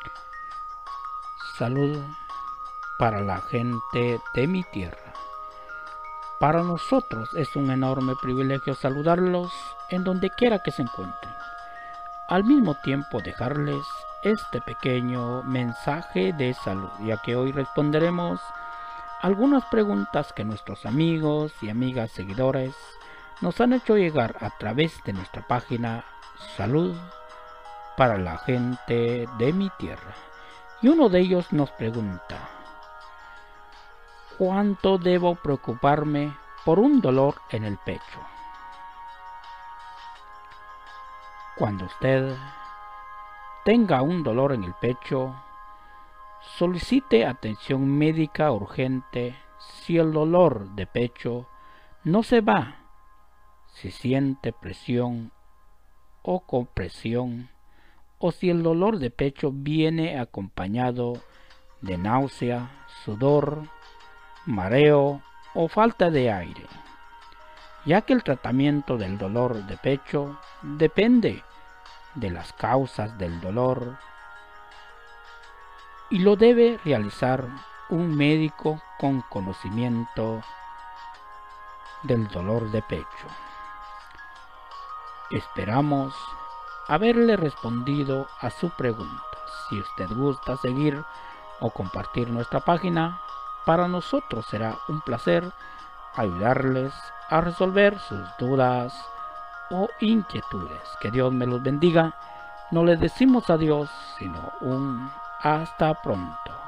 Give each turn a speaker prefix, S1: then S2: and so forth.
S1: Salud para la gente de mi tierra. Para nosotros es un enorme privilegio saludarlos en donde quiera que se encuentren. Al mismo tiempo dejarles este pequeño mensaje de salud, ya que hoy responderemos algunas preguntas que nuestros amigos y amigas seguidores nos han hecho llegar a través de nuestra página Salud para la gente de mi tierra. Y uno de ellos nos pregunta: ¿cuánto debo preocuparme por un dolor en el pecho? Cuando usted tenga un dolor en el pecho, solicite atención médica urgente si el dolor de pecho no se va, si siente presión o compresión, o si el dolor de pecho viene acompañado de náusea, sudor, mareo o falta de aire, ya que el tratamiento del dolor de pecho depende de las causas del dolor y lo debe realizar un médico con conocimiento del dolor de pecho. Esperamos haberle respondido a su pregunta. Si usted gusta seguir o compartir nuestra página, para nosotros será un placer ayudarles a resolver sus dudas o inquietudes. Que Dios me los bendiga. No les decimos adiós, sino un hasta pronto.